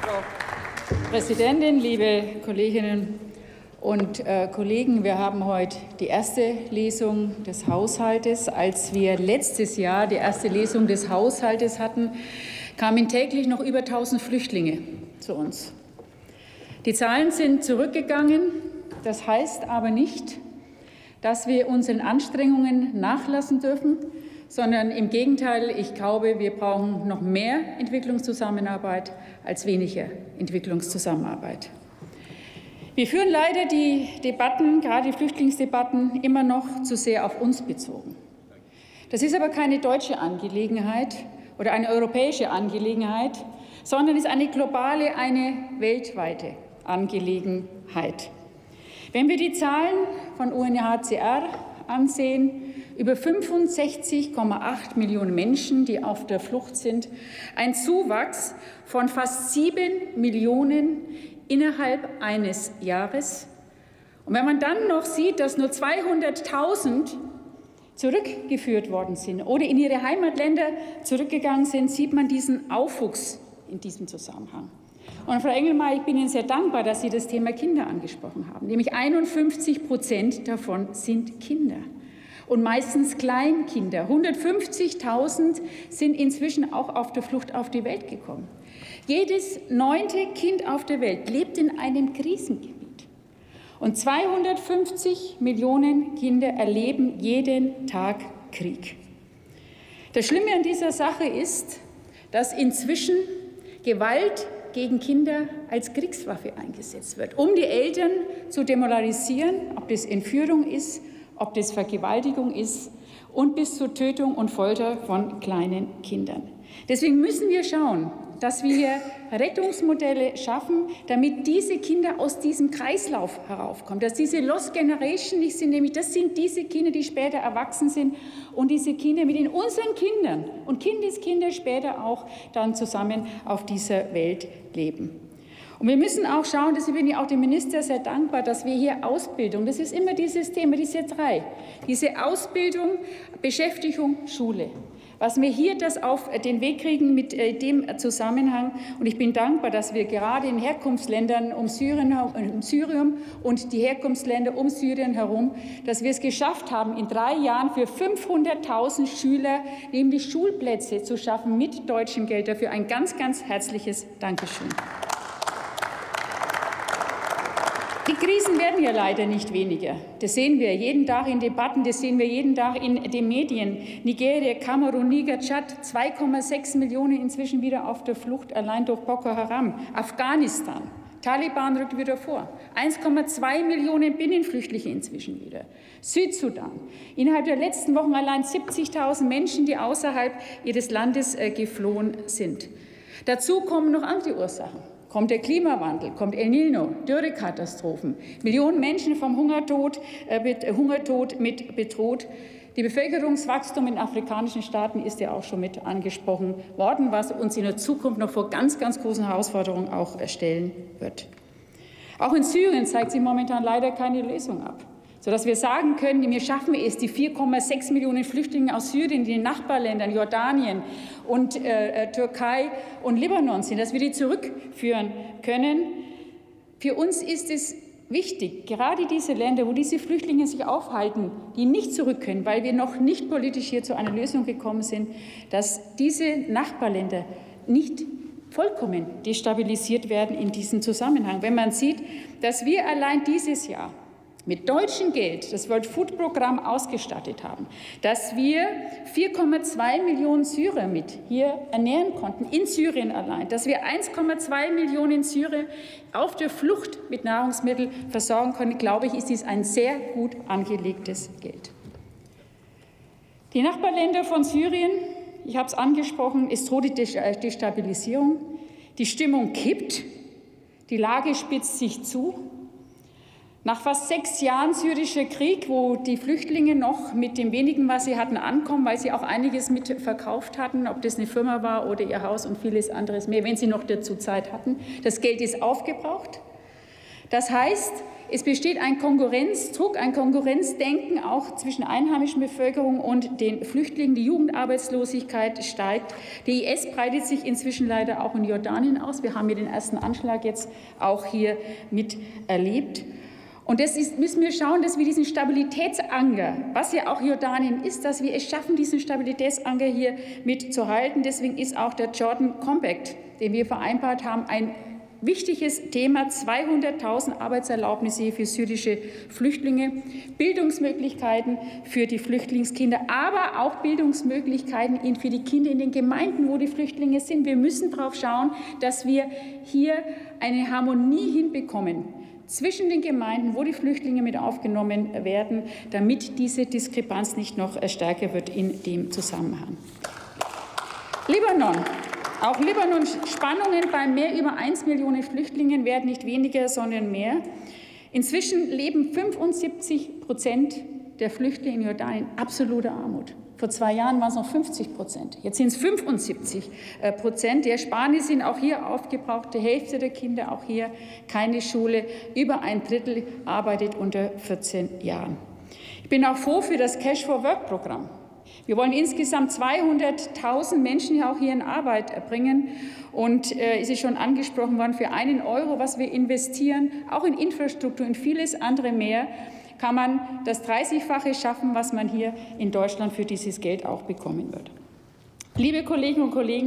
Frau Präsidentin, liebe Kolleginnen und Kollegen! Wir haben heute die erste Lesung des Haushaltes. Als wir letztes Jahr die erste Lesung des Haushaltes hatten, kamen täglich noch über 1000 Flüchtlinge zu uns. Die Zahlen sind zurückgegangen. Das heißt aber nicht, dass wir unseren Anstrengungen nachlassen dürfen, sondern im Gegenteil, ich glaube, wir brauchen noch mehr Entwicklungszusammenarbeit als weniger Entwicklungszusammenarbeit. Wir führen leider die Debatten, gerade die Flüchtlingsdebatten, immer noch zu sehr auf uns bezogen. Das ist aber keine deutsche Angelegenheit oder eine europäische Angelegenheit, sondern ist eine globale, eine weltweite Angelegenheit. Wenn wir die Zahlen von UNHCR ansehen, über 65,8 Millionen Menschen, die auf der Flucht sind, ein Zuwachs von fast 7 Millionen innerhalb eines Jahres. Und wenn man dann noch sieht, dass nur 200.000 zurückgeführt worden sind oder in ihre Heimatländer zurückgegangen sind, sieht man diesen Aufwuchs in diesem Zusammenhang. Und Frau Engelmeier, ich bin Ihnen sehr dankbar, dass Sie das Thema Kinder angesprochen haben. Nämlich 51% davon sind Kinder und meistens Kleinkinder. 150.000 sind inzwischen auch auf der Flucht auf die Welt gekommen. Jedes 9. Kind auf der Welt lebt in einem Krisengebiet. Und 250 Millionen Kinder erleben jeden Tag Krieg. Das Schlimme an dieser Sache ist, dass inzwischen Gewalt gegen Kinder als Kriegswaffe eingesetzt wird, um die Eltern zu demoralisieren, ob das Entführung ist, ob das Vergewaltigung ist und bis zur Tötung und Folter von kleinen Kindern. Deswegen müssen wir schauen, dass wir Rettungsmodelle schaffen, damit diese Kinder aus diesem Kreislauf heraufkommen, dass diese Lost Generation nicht sind, nämlich das sind diese Kinder, die später erwachsen sind und diese Kinder mit unseren Kindern und Kindeskinder später auch dann zusammen auf dieser Welt leben. Und wir müssen auch schauen, deswegen bin ich auch dem Minister sehr dankbar, dass wir hier Ausbildung, das ist immer dieses Thema, diese drei, diese Ausbildung, Beschäftigung, Schule. Was wir hier das auf den Weg kriegen mit dem Zusammenhang. Und ich bin dankbar, dass wir gerade in Herkunftsländern um Syrien und die Herkunftsländer um Syrien herum, dass wir es geschafft haben, in 3 Jahren für 500.000 Schüler nämlich Schulplätze zu schaffen mit deutschem Geld. Dafür ein ganz, ganz herzliches Dankeschön. Die Krisen werden ja leider nicht weniger. Das sehen wir jeden Tag in Debatten, das sehen wir jeden Tag in den Medien. Nigeria, Kamerun, Niger, Tschad, 2,6 Millionen inzwischen wieder auf der Flucht, allein durch Boko Haram. Afghanistan, Taliban rückt wieder vor. 1,2 Millionen Binnenflüchtlinge inzwischen wieder. Südsudan, innerhalb der letzten Wochen allein 70.000 Menschen, die außerhalb ihres Landes geflohen sind. Dazu kommen noch andere Ursachen. Kommt der Klimawandel, kommt El Niño, Dürrekatastrophen, Millionen Menschen vom Hungertod mit bedroht. Die Bevölkerungswachstum in afrikanischen Staaten ist ja auch schon mit angesprochen worden, was uns in der Zukunft noch vor ganz, ganz großen Herausforderungen auch stellen wird. Auch in Syrien zeigt sich momentan leider keine Lösung ab, sodass wir sagen können, wir schaffen es, die 4,6 Millionen Flüchtlinge aus Syrien, die in den Nachbarländern Jordanien und Türkei und Libanon sind, dass wir die zurückführen können. Für uns ist es wichtig, gerade diese Länder, wo diese Flüchtlinge sich aufhalten, die nicht zurück können, weil wir noch nicht politisch hier zu einer Lösung gekommen sind, dass diese Nachbarländer nicht vollkommen destabilisiert werden in diesem Zusammenhang. Wenn man sieht, dass wir allein dieses Jahr mit deutschem Geld das World Food Programm ausgestattet haben, dass wir 4,2 Millionen Syrer mit hier ernähren konnten, in Syrien allein, dass wir 1,2 Millionen Syrer auf der Flucht mit Nahrungsmitteln versorgen können, glaube ich, ist dies ein sehr gut angelegtes Geld. Die Nachbarländer von Syrien, ich habe es angesprochen, es droht die Destabilisierung, die Stimmung kippt, die Lage spitzt sich zu. Nach fast 6 Jahren syrischer Krieg, wo die Flüchtlinge noch mit dem wenigen, was sie hatten, ankommen, weil sie auch einiges mit verkauft hatten, ob das eine Firma war oder ihr Haus und vieles anderes mehr, wenn sie noch dazu Zeit hatten. Das Geld ist aufgebraucht. Das heißt, es besteht ein Konkurrenzdruck, ein Konkurrenzdenken auch zwischen der einheimischen Bevölkerung und den Flüchtlingen. Die Jugendarbeitslosigkeit steigt. Der IS breitet sich inzwischen leider auch in Jordanien aus. Wir haben hier den ersten Anschlag jetzt auch hier miterlebt. Und müssen wir schauen, dass wir diesen Stabilitätsanker, was ja auch Jordanien ist, dass wir es schaffen, diesen Stabilitätsanker hier mitzuhalten. Deswegen ist auch der Jordan Compact, den wir vereinbart haben, ein wichtiges Thema. 200.000 Arbeitserlaubnisse für syrische Flüchtlinge, Bildungsmöglichkeiten für die Flüchtlingskinder, aber auch Bildungsmöglichkeiten für die Kinder in den Gemeinden, wo die Flüchtlinge sind. Wir müssen darauf schauen, dass wir hier eine Harmonie hinbekommen zwischen den Gemeinden, wo die Flüchtlinge mit aufgenommen werden, damit diese Diskrepanz nicht noch stärker wird in dem Zusammenhang. Libanon. Auch Libanon, Spannungen bei mehr über 1 Million Flüchtlingen werden nicht weniger, sondern mehr. Inzwischen leben 75% der Flüchtlinge in Jordanien in absoluter Armut. Vor 2 Jahren waren es noch 50%. Jetzt sind es 75%. Die Ersparnisse sind auch hier aufgebraucht. Die Hälfte der Kinder auch hier keine Schule. Über 1/3 arbeitet unter 14 Jahren. Ich bin auch froh für das Cash for Work Programm. Wir wollen insgesamt 200.000 Menschen auch hier in Arbeit bringen. Und es ist schon angesprochen worden, für 1 Euro, was wir investieren, auch in Infrastruktur und vieles andere mehr, kann man das 30-fache schaffen, was man hier in Deutschland für dieses Geld auch bekommen wird. Liebe Kolleginnen und Kollegen,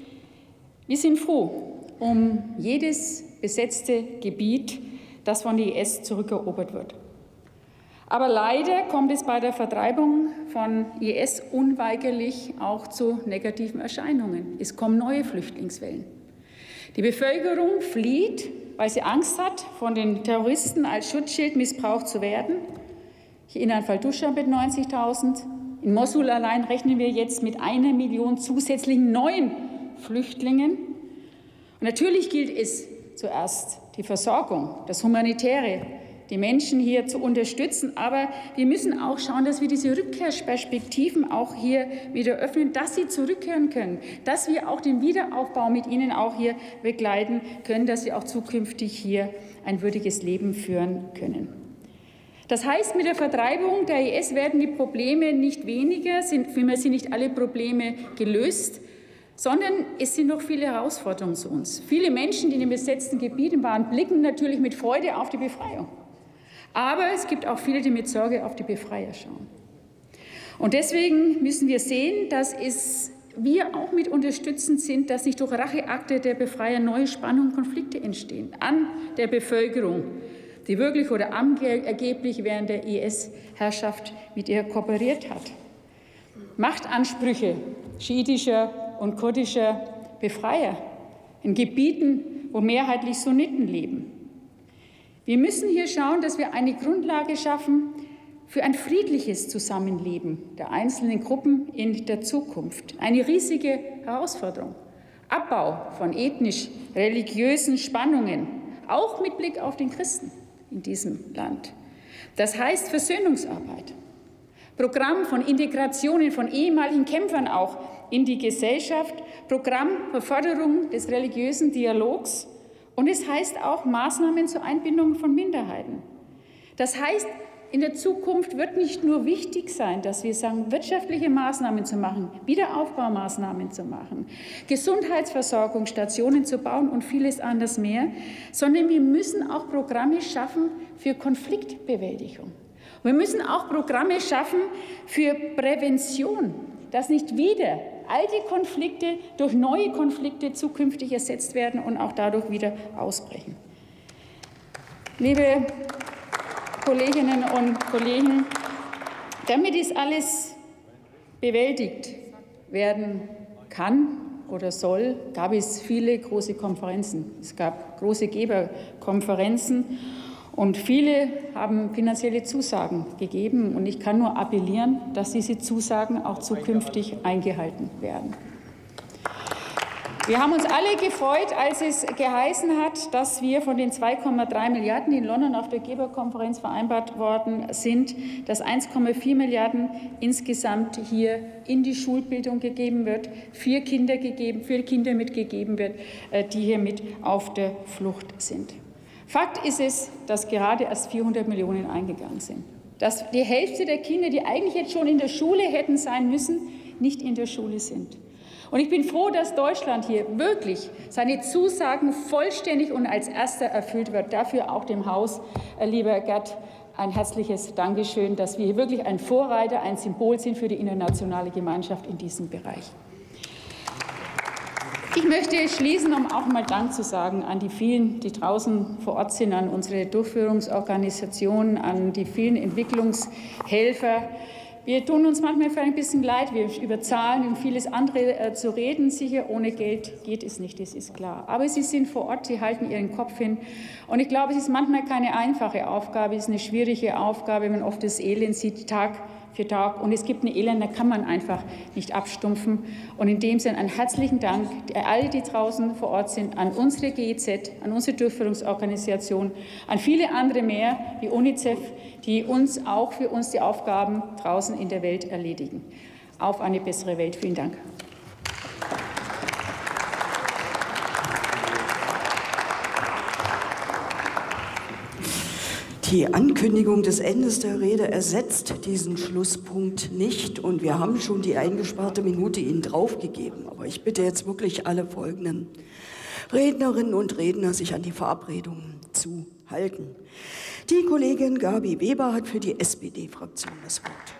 wir sind froh um jedes besetzte Gebiet, das von der IS zurückerobert wird. Aber leider kommt es bei der Vertreibung von IS unweigerlich auch zu negativen Erscheinungen. Es kommen neue Flüchtlingswellen. Die Bevölkerung flieht, weil sie Angst hat, von den Terroristen als Schutzschild missbraucht zu werden. Ich erinnere an Fallujah mit 90.000. In Mosul allein rechnen wir jetzt mit 1 Million zusätzlichen neuen Flüchtlingen. Und natürlich gilt es zuerst die Versorgung, das Humanitäre, die Menschen hier zu unterstützen. Aber wir müssen auch schauen, dass wir diese Rückkehrsperspektiven auch hier wieder öffnen, dass sie zurückkehren können, dass wir auch den Wiederaufbau mit ihnen auch hier begleiten können, dass sie auch zukünftig hier ein würdiges Leben führen können. Das heißt, mit der Vertreibung der IS werden die Probleme nicht weniger, vielmehr sind nicht alle Probleme gelöst, sondern es sind noch viele Herausforderungen zu uns. Viele Menschen, die in den besetzten Gebieten waren, blicken natürlich mit Freude auf die Befreiung. Aber es gibt auch viele, die mit Sorge auf die Befreier schauen. Und deswegen müssen wir sehen, dass wir auch mit unterstützend sind, dass nicht durch Racheakte der Befreier neue Spannungen und Konflikte entstehen an der Bevölkerung, die wirklich oder angeblich während der IS-Herrschaft mit ihr kooperiert hat. Machtansprüche schiitischer und kurdischer Befreier in Gebieten, wo mehrheitlich Sunniten leben. Wir müssen hier schauen, dass wir eine Grundlage schaffen für ein friedliches Zusammenleben der einzelnen Gruppen in der Zukunft. Eine riesige Herausforderung. Abbau von ethnisch-religiösen Spannungen, auch mit Blick auf den Christen in diesem Land. Das heißt Versöhnungsarbeit. Programm von Integrationen von ehemaligen Kämpfern auch in die Gesellschaft. Programm zur Förderung des religiösen Dialogs. Und es heißt auch Maßnahmen zur Einbindung von Minderheiten. Das heißt, in der Zukunft wird nicht nur wichtig sein, dass wir sagen, wirtschaftliche Maßnahmen zu machen, Wiederaufbaumaßnahmen zu machen, Gesundheitsversorgungsstationen zu bauen und vieles anderes mehr, sondern wir müssen auch Programme schaffen für Konfliktbewältigung. Wir müssen auch Programme schaffen für Prävention, dass nicht wieder alte Konflikte durch neue Konflikte zukünftig ersetzt werden und auch dadurch wieder ausbrechen. Liebe Kolleginnen und Kollegen, damit dies alles bewältigt werden kann oder soll, gab es viele große Konferenzen. Es gab große Geberkonferenzen und viele haben finanzielle Zusagen gegeben. Und ich kann nur appellieren, dass diese Zusagen auch zukünftig eingehalten werden. Wir haben uns alle gefreut, als es geheißen hat, dass wir von den 2,3 Milliarden, die in London auf der Geberkonferenz vereinbart worden sind, dass 1,4 Milliarden insgesamt hier in die Schulbildung gegeben wird, für Kinder mitgegeben wird, die hier mit auf der Flucht sind. Fakt ist es, dass gerade erst 400 Millionen eingegangen sind. Dass die Hälfte der Kinder, die eigentlich jetzt schon in der Schule hätten sein müssen, nicht in der Schule sind. Und ich bin froh, dass Deutschland hier wirklich seine Zusagen vollständig und als Erster erfüllt wird. Dafür auch dem Haus, lieber Gerd, ein herzliches Dankeschön, dass wir hier wirklich ein Vorreiter, ein Symbol sind für die internationale Gemeinschaft in diesem Bereich. Ich möchte schließen, um auch mal Dank zu sagen an die vielen, die draußen vor Ort sind, an unsere Durchführungsorganisationen, an die vielen Entwicklungshelfer. Wir tun uns manchmal für ein bisschen leid, wir über Zahlen und vieles andere zu reden. Sicher, ohne Geld geht es nicht, das ist klar. Aber Sie sind vor Ort, Sie halten Ihren Kopf hin. Und ich glaube, es ist manchmal keine einfache Aufgabe, es ist eine schwierige Aufgabe, wenn man oft das Elend sieht, Tag für Tag. Und es gibt ein Elend, da kann man einfach nicht abstumpfen. Und in dem Sinne einen herzlichen Dank an alle, die draußen vor Ort sind, an unsere GEZ, an unsere Durchführungsorganisation, an viele andere mehr wie UNICEF, die uns auch für uns die Aufgaben draußen in der Welt erledigen. Auf eine bessere Welt. Vielen Dank. Die Ankündigung des Endes der Rede ersetzt diesen Schlusspunkt nicht. Und wir haben schon die eingesparte Minute Ihnen draufgegeben. Aber ich bitte jetzt wirklich alle folgenden Rednerinnen und Redner, sich an die Verabredungen zu halten. Die Kollegin Gabi Weber hat für die SPD-Fraktion das Wort.